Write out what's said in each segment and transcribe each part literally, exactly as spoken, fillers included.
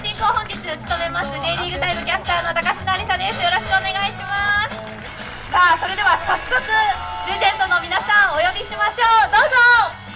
進行本日務めます J リーグタイムキャスターの高須成沙です。よろしくお願いします。さあ、それでは早速レジェンドの皆さんお呼びしましょう。どうぞ。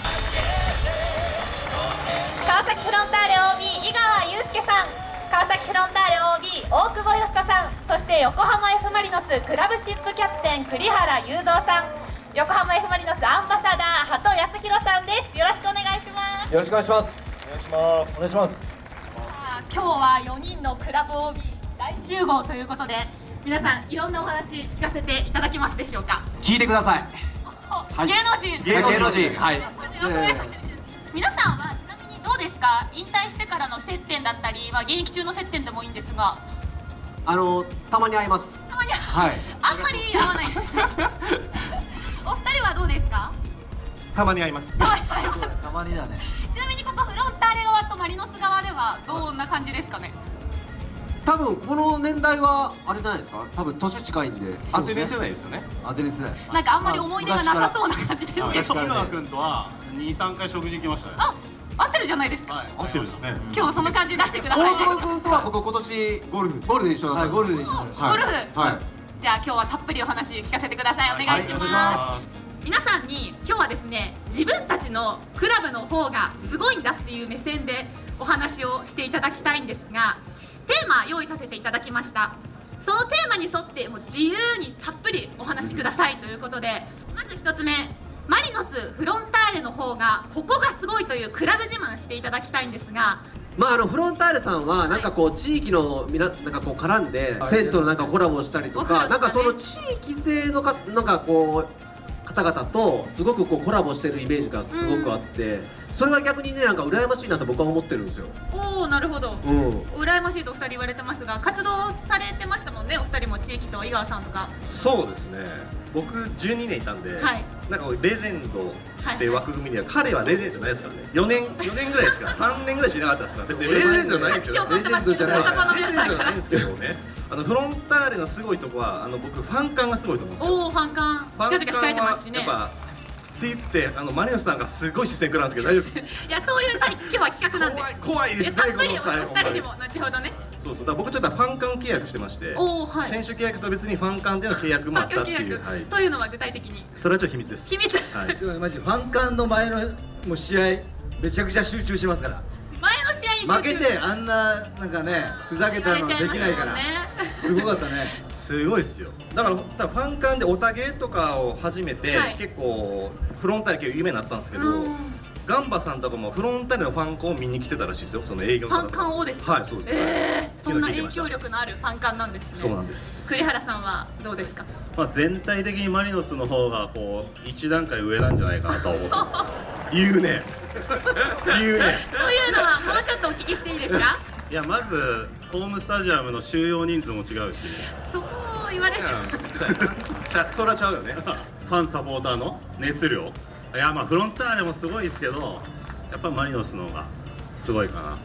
川崎フロンターレ オービー 井川祐介さん、川崎フロンターレ オービー 大久保嘉人さん、そして横浜 F マリノスクラブシップキャプテン栗原雄三さん、横浜 F マリノスアンバサダー鳩康弘さんです。よろしくお願いします。 よろしくお願いします。 お願いします。 お願いします。 今日はよにんのクラブ オービー 大集合ということで、皆さんいろんなお話聞かせていただけますでしょうか。 聞いてください。 はい、芸能人芸能人はい。 皆さんはちなみにどうですか。引退してからの接点だったり、まあ、現役中の接点でもいいんですが、 あのたまに会います。 たまにはい。 あんまり会わないお二人はどうですか。 たまに会います。 たまに会います。 たまにだね。 ちなみにここフロンターレ側とマリノス側ではどんな感じですかね。 多分この年代はあれじゃないですか。多分年近いんで。 アテネ世代ですよね。 アテネ世代。 なんかあんまり思い出がなさそうな感じですけど。 井川君とはに、さんかい食事行きましたね。 あ、合ってるじゃないですか。 はい、合ってるですね。 今日その感じ出してくださいね。 大久保君とは僕今年ゴルフゴルフで一緒だった。ゴルフで一緒。 ゴルフ。 はい。 じゃあ今日はたっぷりお話聞かせてください。お願いします。皆さんに今日はですね、自分たちのクラブの方がすごいんだっていう目線でお話をしていただきたいんですが、テーマ用意させていただきました。そのテーマに沿ってもう自由にたっぷりお話しくださいということで、まずひとつめ、マリノスフロンターレの方がここがすごいというクラブ自慢していただきたいんですが、 まああのフロンターレさんはなんかこう地域のみななんかこう絡んで銭湯のなんかコラボをしたりとか、なんかその地域性のかなんかこう方々とすごくこうコラボしてるイメージがすごくあって、それは逆にねなんか羨ましいなと僕は思ってるんですよ。 おお、なるほど。 うん。 羨ましいとお二人言われてますが、活動されてましたもんね、お二人も地域と井川さんとか。 そうですね。僕じゅうにねんいたんで、 はい、 なんかレジェンドって枠組みには、彼はレジェンドじゃないですからね。よねんよねんぐらいですから、さんねんぐらいしかいなかったですから。別にレジェンドじゃないですよ。 レジェンドじゃない。レジェンドじゃないんですけどね。あのフロンターレのすごいとこは、あの僕ファン感がすごいと思うんですよ。 おお、ファン感。近々控えてますしね。 って言ってあのマリノスさんがすごい視線食らうんですけど大丈夫ですか。 いや、そういう今日は企画なんで。 怖い怖いですね。 たっぷりお二人にも後ほどね。 そうそう、だから僕ちょっとファン間契約してまして、 おお、はい。 選手契約と別にファン間での契約もあったっていう。 というのは具体的に。 それはちょっと秘密です。 秘密。 はい。 マジファン間の前のもう試合めちゃくちゃ集中しますから。 前の試合に集中。 負けてあんななんかねふざけたのできないから。すごかったね。 すごいですよ。だからファン間でオタゲとかを始めて、はい、結構フロンターレ結構有名になったんですけど、ガンバさんとかもフロンターレのファンコンを見に来てたらしいですよ。その営業ファン間をですか。 はい、そうです。 ええ、そんな影響力のあるファン間なんですね。 そうなんです。 栗原さんはどうですか。 まあ全体的にマリノスの方がこう一段階上なんじゃないかなと思ってます。 言うね。言うね。 というのはもうちょっとお聞きしていいですか。 いや、まずホームスタジアムの収容人数も違うし、 そこを言われちゃう。 それはちゃうよね。 ファンサポーターの熱量、いやまあフロンターレもすごいですけど、やっぱマリノスの方がすごいかな。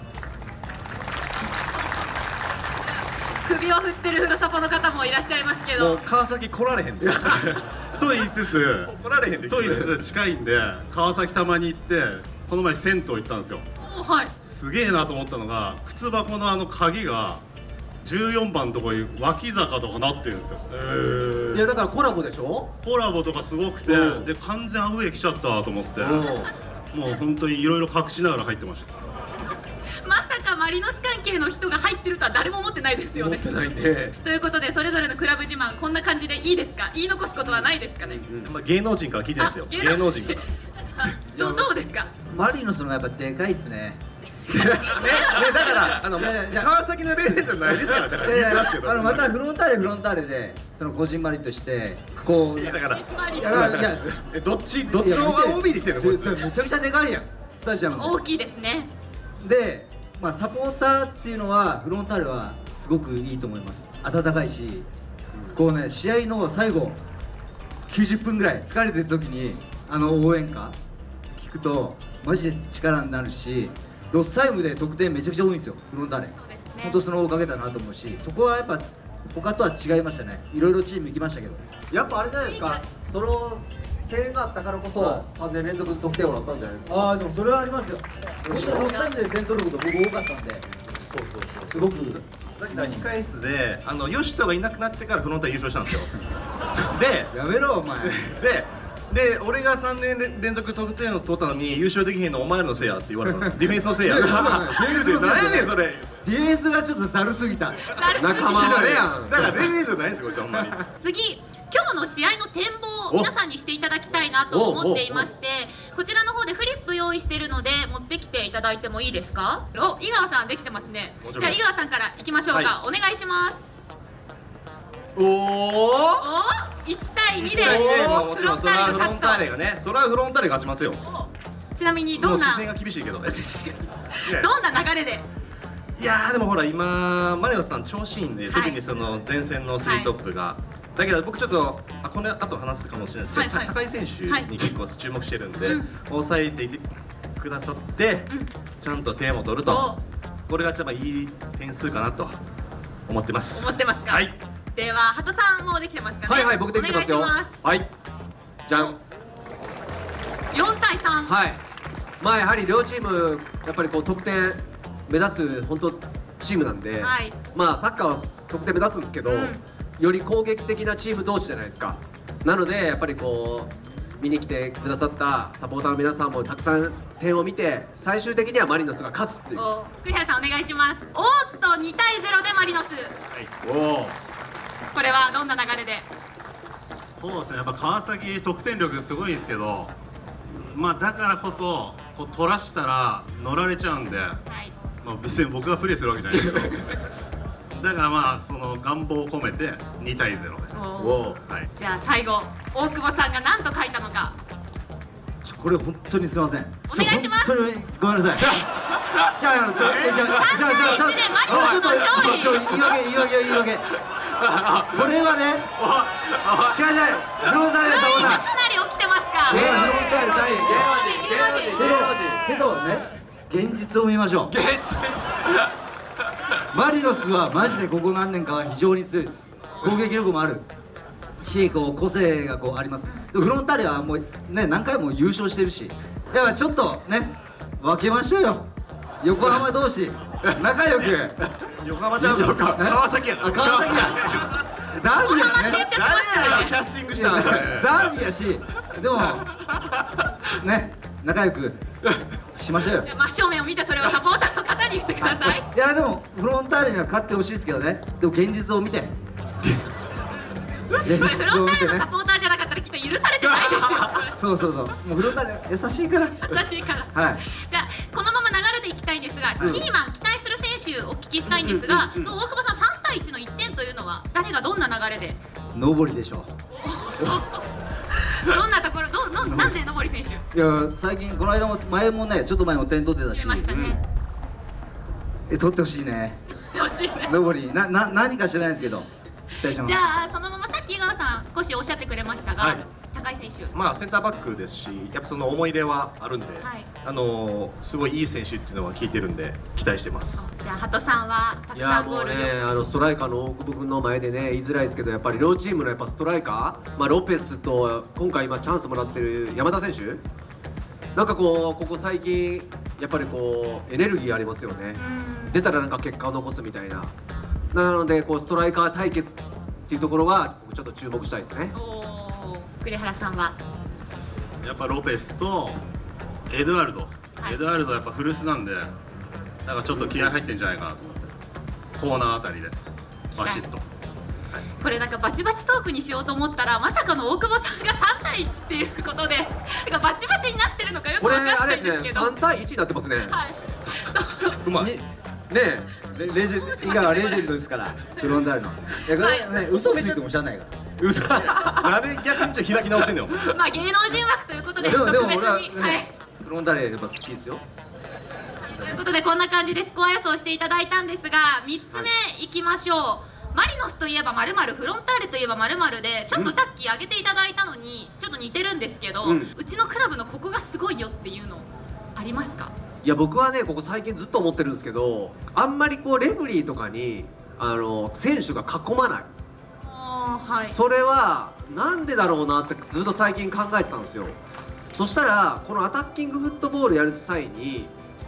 首を振ってるフロサポの方もいらっしゃいますけど、 もう川崎来られへんで。 と言いつつ来られへんで。 と言いつつ近いんで川崎たまに行って、この前銭湯行ったんですよ。 はい。 すげえなと思ったのが、靴箱のあの鍵がじゅうよんばんのとこに脇坂とかなってるんですよ。 いやだからコラボでしょ。 コラボとかすごくて、で完全アウェー来ちゃったと思って、もう本当にいろいろ隠しながら入ってました。 まさかマリノス関係の人が入ってるとは誰も思ってないですよね。 思ってないね。 ということで、それぞれのクラブ自慢こんな感じでいいですか。言い残すことはないですかね。 まあ芸能人から聞いてるんですよ。芸能人から。 どうどうですか。 マリノスのやっぱでかいですね。 ね、ね、だからあの川崎のレジェンドじゃないですから。だから言ってますけど、 あのまたフロンターレフロンターレでそのこじんまりとしてこうだからいやいやえどっちどっちの オービー で来てるの。こいつめちゃくちゃでかいやんスタジアム大きいですね。 で、まあサポーターっていうのはフロンターレはすごくいいと思います。温かいし、こうね試合の最後きゅうじゅっぷんぐらい疲れてる時にあの応援歌聞くとマジで力になるし、ロスタイムで得点めちゃくちゃ多いんですよフロンターレ。本当そのおかげだなと思うし、そこはやっぱ他とは違いましたね。いろいろチーム行きましたけど、 やっぱあれじゃないですか。その声援があったからこそさんねん連続得点をなったんじゃないですか。 ああでもそれはありますよ。本当にロスタイムで点取ること僕多かったんで。 そうそうそう。 すごくさっきから控え室であの吉人がいなくなってからフロンター優勝したんですよでやめろお前でで俺がさんねん連続得点を取ったのに優勝できへんのお前らのせいやって言われたんですディフェンスのせいやディフェンスのせいや何やねんそれディフェンスがちょっとざるすぎた仲間割れやん。 だからレジェンドないんですよこいつほんまに次、今日の試合の展望を皆さんにしていただきたいなと思っていまして、こちらの方でフリップ用意しているので持ってきていただいてもいいですか。お、井川さんできてますね。じゃあ井川さんからいきましょうか、はい、お願いします。 おおお、いちたいにでもちろんそれはフロンターレががね、それはフロンターレが勝ちますよ。 ちなみにどんな視線が厳しいけどねどんな流れで。 いやーでもほら今マリノスさん調子いいんで、はい、特にその前線のスリートップが、はい、だけど僕ちょっとあこの後話すかもしれないですけど、はいはい、高井選手に結構注目してるんで、はい、抑えていてくださって、うん、ちゃんと点を取ると、これが一番いい点数かなと思ってます。 思ってますか。はい、では鳩さんもできてますかね。 はいはい、僕できてますよ。はい、じゃん。 よんたいさん。 はい。まあやはり両チームやっぱりこう得点目指す本当チームなんで、はい、まあサッカーは得点目指すんですけど、うん、より攻撃的なチーム同士じゃないですか。なのでやっぱりこう見に来てくださったサポーターの皆さんもたくさん点を見て最終的にはマリノスが勝つっていう。 栗原さんお願いします。おーっとにたいゼロでマリノス。はい、おお。これはどんな流れで。 そうですね、やっぱ川崎得点力すごいんですけど、まあだからこそこう取らしたら乗られちゃうんで、はい、まあ別に僕がプレーするわけじゃないけどだからまあその願望を込めてにたいゼロで。 お、はい、じゃあ最後大久保さんが何と書いたのか。 これ本当にすみません。 お願いします。 ごめんなさい。じゃあちょちょちょちょちょちょちょちょ言い訳言い訳言い訳。これはね、違う違う、フロンターレさんはかなり起きてますか。 芸能人芸能人芸能人けどね、現実を見ましょう。現実。マリノスはマジでここ何年かは非常に強いです。攻撃力もあるし、こう個性がこうあります。フロンターレはもうね何回も優勝してるし、だからちょっとね分けましょうよ。横浜同士仲良く。 横浜ちゃんの川崎や。 川崎や。ダービーやしね。 誰やキャスティングしたの。 ダービーやし、でもね仲良くしましょうよ。 真正面を見てそれをサポーターの方に言ってください。 いやでもフロンターレには勝ってほしいですけどね。でも現実を見て。 フロンターレのサポーターじゃなかったらきっと許されてないですよ。 そうそうそう。もうフロンターレ優しいから。 優しいから。 はい。 じゃあこのまま流れでいきたいんですが、キーマン期待する選手をお聞きしたいんですが、大久保さんさんたいいちのいってんというのは誰がどんな流れで。 上りでしょう。どんなところどのなんで上り選手。 いや最近この間も前もねちょっと前も点取ってたし。 出ましたね。 え取ってほしいね。 欲しいね。 上りなな何か知らないですけど。 じゃあそのままさっき井川さん少しおっしゃってくれましたが、はい、高井選手、 まあセンターバックですし、やっぱその思い入れはあるんで、はい、あのー、すごいいい選手っていうのは聞いてるんで期待してます。 じゃあ鳩さんはたくさんゴール。 いやもうね、あのストライカーの大久保君の前でね言いづらいですけど、やっぱり両チームのやっぱストライカー、まあ、ロペスと今回今チャンスもらってる山田選手、なんかこうここ最近やっぱりこうエネルギーありますよね。出たらなんか結果を残すみたいな。なのでこうストライカー対決っていうところはちょっと注目したいですね。 お栗原さんはやっぱロペスとエドワルド、はい、エドワルドやっぱ古巣なんで、なんかちょっと気合入ってんじゃないかなと思って、コーナーあたりでバシッと、はい、 これなんかバチバチトークにしようと思ったらまさかの大久保さんがさんたいいちっていうことで、なんかバチバチになってるのかよく分かんないんですけど、 これあれですね、さんたいいちになってますね。 はい。 うまい。 ねえ、レジェンド、井川レジェンドですから、フロンターレの。いや、これね、嘘ついても知らないから。嘘。 なんで逆にちょっと開き直ってんの。 まあ芸能人枠ということで、 でも特別に、 俺ははい。 フロンターレやっぱ好きですよ。 ということでこんな感じでスコア予想していただいたんですが、みっつめいきましょう。マリノスといえば〇〇、フロンターレといえば〇〇で、ちょっとさっき挙げていただいたのにちょっと似てるんですけど、うん、うちのクラブのここがすごいよっていうのありますか？ いや僕はねここ最近ずっと思ってるんですけど、あんまりこうレフェリーとかにあの選手が囲まない、 あ、はい、 それはなんでだろうなってずっと最近考えてたんですよ。そしたらこのアタッキングフットボールやる際に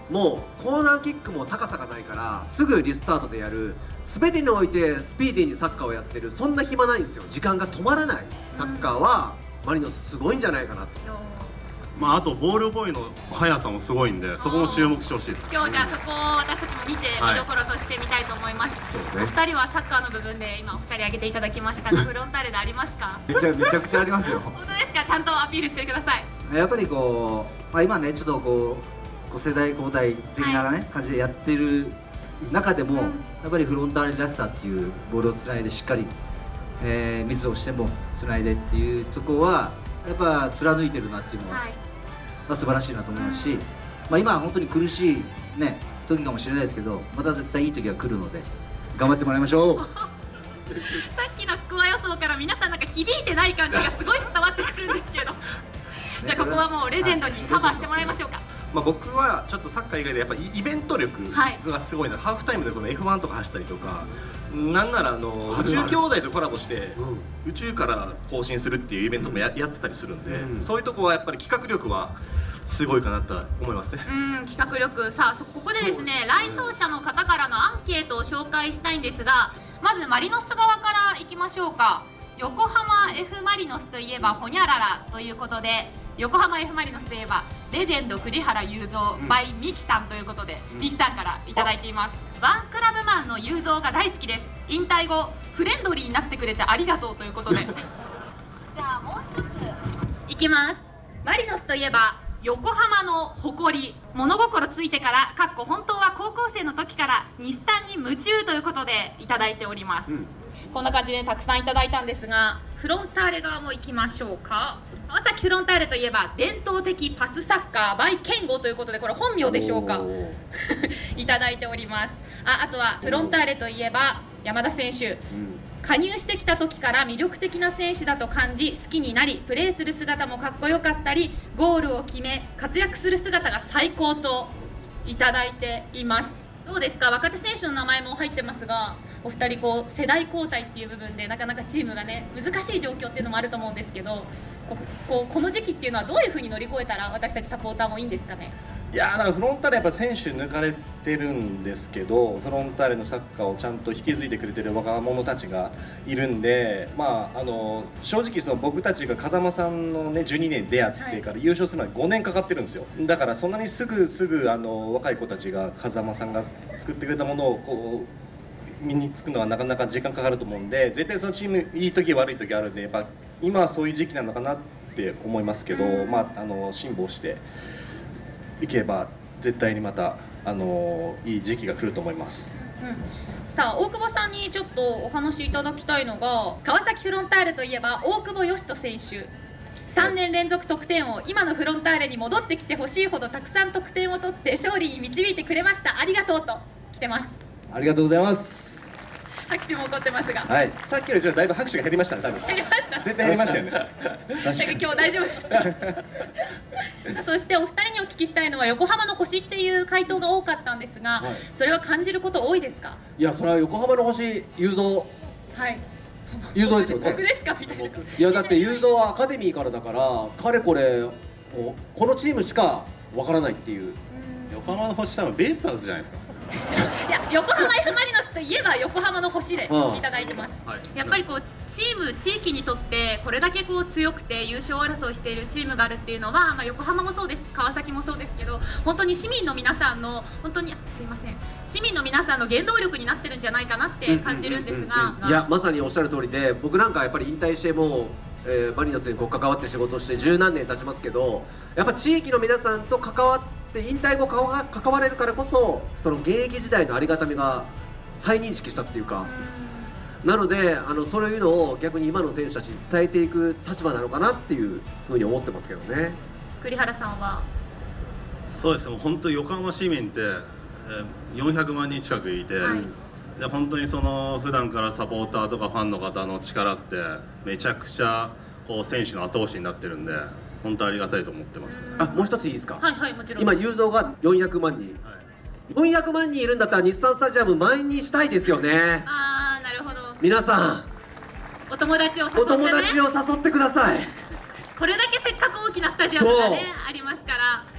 もうコーナーキックも高さがないからすぐリスタートでやる、全てにおいてスピーディーにサッカーをやってる、そんな暇ないんですよ。時間が止まらないサッカーはマリノスすごいんじゃないかなって。 まあ、あとボールボーイの速さもすごいんで、そこも注目してほしいです。 今日じゃあそこを私たちも見て見どころとしてみたいと思います。はい、お二人はサッカーの部分で今お二人挙げていただきましたが、フロンターレでありますか？ めちゃめちゃくちゃありますよ。 本当ですか？ちゃんとアピールしてください。 やっぱりこう、まあ、今ねちょっとこう、こう世代交代的な、ね、はい、感じでやってる中でも、うん、やっぱりフロンターレらしさっていうボールをつないでしっかり、えー、ミスをしてもつないでっていうところはやっぱ貫いてるなっていうのは、はい、まあ、素晴らしいなと思いますし、まあ、今は本当に苦しい、ね、時かもしれないですけど、また絶対いい時が来るので頑張ってもらいましょう。さっきのスコア予想から皆さんなんか響いてない感じがすごい伝わってくるんですけどじゃあここはもうレジェンドにカバーしてもらいましょうか。 まあ僕はちょっとサッカー以外でやっぱりイベント力がすごいな、はい、ハーフタイムでこの エフワン とか走ったりとか、なんならあの宇宙兄弟とコラボして、うん、宇宙から更新するっていうイベントも や, やってたりするんで、うん、そういうとこはやっぱり企画力はすごいかなと思いますね。 うん、企画力。さあここでですね、来場者の方からのアンケートを紹介したいんですが、まずマリノス側からいきましょうか。横浜 F マリノスといえばホニャララということで、横浜 F マリノスといえばレジェンド栗原雄三 by ミキさんということで、うん、ミキさんからいただいています。ワンクラブマンの雄三が大好きです。引退後フレンドリーになってくれてありがとうということでじゃあもう一ついきます。マリノスといえば横浜の誇り、物心ついてからかっこ本当は高校生の時から日産に夢中ということでいただいております、うん、こんな感じでたくさんいただいたんですが、フロンターレ側も行きましょうか。川崎フロンターレといえば伝統的パスサッカー by 健吾ということで、これ本名でしょうかいただいております。 あ, あとはフロンターレといえば山田選手、うん、加入してきた時から魅力的な選手だと感じ好きになり、プレーする姿もかっこよかったりゴールを決め活躍する姿が最高といただいています。どうですか？若手選手の名前も入ってますが、お二人こう世代交代っていう部分でなかなかチームがね難しい状況っていうのもあると思うんですけど、こ, こ, この時期っていうのはどういうふうに乗り越えたら私たちサポーターもいいんですかね？ いやー、なんかフロンターレやっぱ選手抜かれてるんですけど、フロンターレのサッカーをちゃんと引き継いでくれてる若者たちがいるんで、まあ、あの正直その僕たちが風間さんの、ね、じゅうにねん出会ってから優勝するのはごねんかかってるんですよ。だからそんなにすぐすぐあの若い子たちが風間さんが作ってくれたものをこう身につくのはなかなか時間かかると思うんで、絶対そのチームいい時悪い時あるんで、やっぱ今はそういう時期なのかなって思いますけど、まあ、あの辛抱していけば絶対にまたあのいい時期が来ると思います、 うん、さあ大久保さんにちょっとお話しいただきたいのが、川崎フロンターレといえば大久保嘉人選手さんねん連続得点王、今のフロンターレに戻ってきてほしいほどたくさん得点を取って勝利に導いてくれました、ありがとうと来てます。 ありがとうございます。 拍手も起こってますが、 はい、さっきよりちょっとだいぶ拍手が減りましたね。多分減りました。 絶対減りましたよね。 今日大丈夫ですか？そしてお二人にお聞きしたいのは、横浜の星っていう回答が多かったんですが、はい、それは感じること多いですか？ いや、それは横浜の星雄三、はい、雄三ですよね。 僕ですかみたいな。いや、だって雄三はアカデミーからだから、かれこれこのチームしかわからないっていう。 横浜の星多分ベイスターズじゃないですか。 いや、横浜 F マリノスといえば横浜の星でいただいてます、はい、やっぱりこうチーム地域にとってこれだけこう強くて優勝争いしているチームがあるっていうのは、まあ、横浜もそうですし川崎もそうですけど、本当に市民の皆さんの本当にすいません市民の皆さんの原動力になってるんじゃないかなって感じるんですが、 いやまさにおっしゃる通りで、僕なんかやっぱり引退してもう、えー、マリノスにこう関わって仕事をして十何年経ちますけど、やっぱ地域の皆さんと関わって引退後関われるからこそ、その現役時代のありがたみが再認識したっていうか、なのであのそういうのを逆に今の選手たちに伝えていく立場なのかなっていうふうに思ってますけどね。 栗原さんは？ そうですね、もう本当横浜市民って、えー、よんひゃくまんにん近くいて、はい、で本当にその普段からサポーターとかファンの方の力ってめちゃくちゃこう選手の後押しになってるんで、本当ありがたいと思ってます。 あ、もう一ついいですか？ はいはい、もちろん。 今雄三がよんひゃくまんにん、はい、よんひゃくまんにんいるんだったら日産スタジアム満員にしたいですよね。 ああ、なるほど。 皆さんお友達を誘って、ね、 お友達を誘ってください。 これだけせっかく大きなスタジアムがねありますから。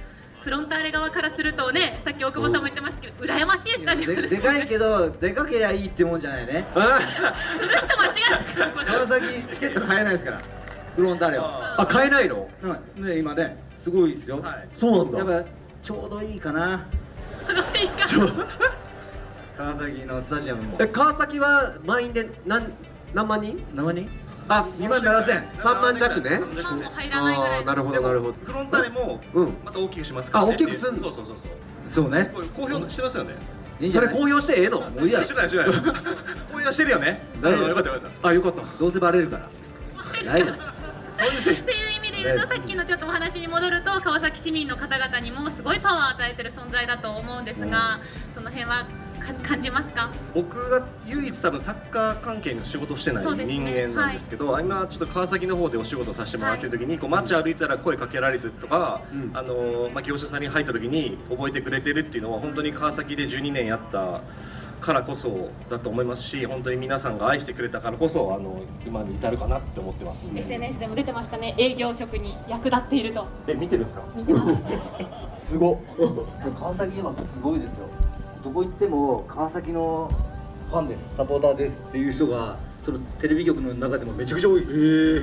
フロンターレ側からするとね、さっき大久保さんも言ってましたけど、羨ましいスタジアムですでかいけど、でかけりゃいいってもんじゃないね。 来る人間違ってくる、これ。 川崎チケット買えないですから、フロンターレは。 あ、買えないの？ ね、今ね、すごいですよ。 そうなんだ。 やっぱちょうどいいかな。 いいか。 川崎のスタジアムも。 え、川崎は満員で何何万人？ 何万人？ あ、 にまんななせん。 さんまん弱ね。 今も入らないぐらい。 なるほどなるほど。 フロンターレもまた大きくしますから。あ、大きくすんの？ そうそうそうそう。そうね。 公表してますよね。 それ公表してええの？ もういいや。してないしてない。公表してるよね。よかったよかった。 あ、よかった。 どうせバレるから。ないです。 っていう意味で言うと、さっきのちょっとお話に戻ると、川崎市民の方々にもすごいパワーを与えてる存在だと思うんですが、その辺は感じますか？ 僕が唯一多分サッカー関係の仕事をしてない人間なんですけど、はい、今ちょっと川崎の方でお仕事をさせてもらってる時に、はい、こう街歩いたら声かけられてとか、うん、あのまあ、業者さんに入った時に覚えてくれてるっていうのは本当に川崎でじゅうにねんやったからこそだと思いますし、本当に皆さんが愛してくれたからこそあの今に至るかなって思ってます。 エスエヌエス でも出てましたね、営業職に役立っていると。 え、見てるんですか？ 見てますすご川崎今すごいですよ。どこ行っても川崎のファンです、サポーターですっていう人がそのテレビ局の中でもめちゃくちゃ多いです。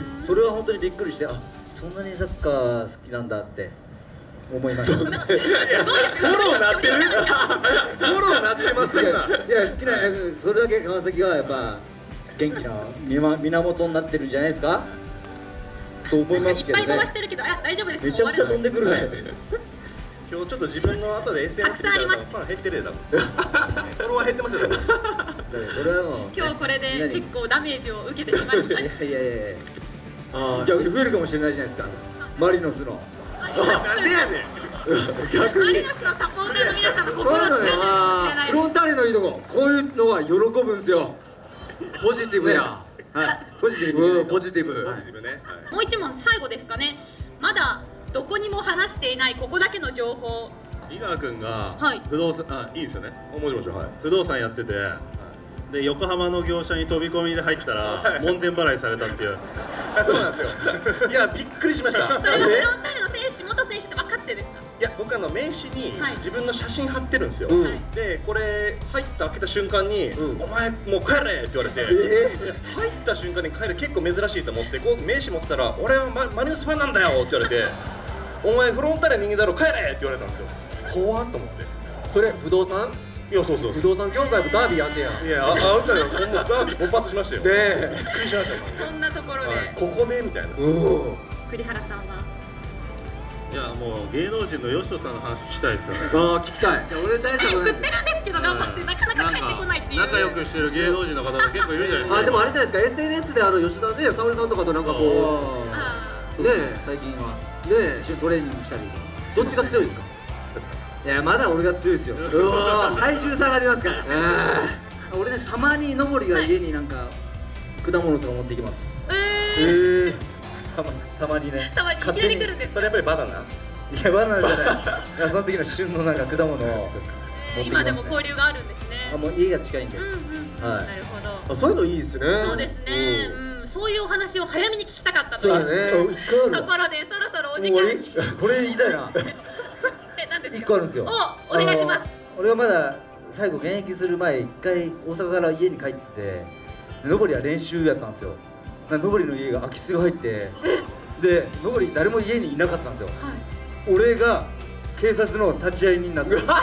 それは本当にびっくりして、あ、そんなにサッカー好きなんだって思いました。フォローなってる？フォローなってます今。 いや、好きな、それだけ川崎がやっぱ元気な源になってるんじゃないですかと思いますけどね。 いっぱい飛ばしてるけど、あ、大丈夫です。 めちゃくちゃ飛んでくるね。 今日ちょっと自分の後で エスエヌエス 見たらファン減ってるよ、多分。フォロワー減ってますよ、多分。 それはもう今日これで結構ダメージを受けてしまいました。いやいやいやいや。逆に増えるかもしれないじゃないですか。マリノスの。 なんでやねん。 逆にマリノスのサポーターの皆さんの心をつかんでるかもしれない。 フロンターレのいいとこ、こういうのは喜ぶんですよ。 ポジティブや。 はい。ポジティブ。 ポジティブ。 ポジティブね。 もう一問最後ですかね。まだどこにも話していないここだけの情報。 井川君が不動産、あ、いいですよね。 もちろんもちろん、はい。 不動産やってて、で横浜の業者に飛び込みで入ったら門前払いされたっていう。 そうなんですよ。いや、びっくりしました。 それがフロンターレの選手、元選手って分かってですか？ いや、僕あの名刺に自分の写真貼ってるんですよ。で、これ入った開けた瞬間に「お前もう帰れ!」って言われて、入った瞬間に帰る結構珍しいと思って、こう名刺持ってたら「俺はマリノスファンなんだよ!」って言われて「お前フロンターレ人間だろ帰れ!」って言われたんですよ。怖っと思って。 それ不動産？ いや、そうそう、 不動産業界もダービーやんねや。 いや、あ、あんたよ、もうダービー勃発しましたよ。ねえ、びっくりしました。 そんなところでここでみたいな。 栗原さんは。 いや、もう芸能人の吉野さんの話聞きたいですよね。 ああ、聞きたい。 俺大丈夫振ってるんですけど頑張ってなかなか帰ってこないっていう。 仲良くしてる芸能人の方が結構いるじゃないですか。 あ、でもあれじゃないですか、エスエヌエス であの吉田で沙織さんとかとなんかこうね、最近はね一緒にトレーニングしたり。 どっちが強いですか？ いや、まだ俺が強いですよ。体重差がありますから。俺ね、たまにのぼりが家になんか果物とか持ってきます。 ええ。 たまにね。 たまにいきなり来るんです。 それやっぱりバナナ？ いや、バナナじゃない。その時の旬のなんか果物を。 今でも交流があるんですね。 あ、もう家が近いんで。 なるほど。 そういうのいいですね。 そうですね。うん、そういうお話を早めに聞きたかったというところで、そろそろお時間。 これ言いたいな。一個あるんですよ。 お、お願いします。 俺がまだ最後現役する前、一回大阪から家に帰って、のぼりは練習やったんですよ。のぼりの家が空き巣が入って、で、のぼり誰も家にいなかったんですよ。俺が警察の立ち会いになって。持ってる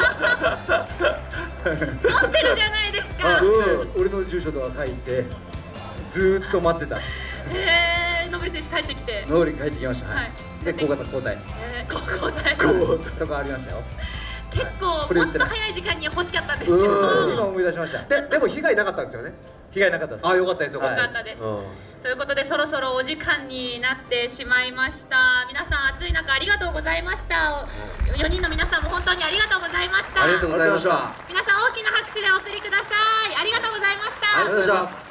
じゃないですか。 俺の住所とか書いて、ずっと待ってた。 へえ、のぼり選手帰ってきて。 のぼり帰ってきました。で、小型交代。 交代。 とかありましたよ。 結構もっと早い時間に欲しかったんですけど。 今思い出しました。 で、でも被害なかったんですよね。 被害なかったです。 あ、よかったですよ。 よかったです。ということで、そろそろお時間になってしまいました。皆さん暑い中ありがとうございました。よにんの皆さんも本当にありがとうございました。 ありがとうございました。 皆さん大きな拍手でお送りください。ありがとうございました。 ありがとうございます。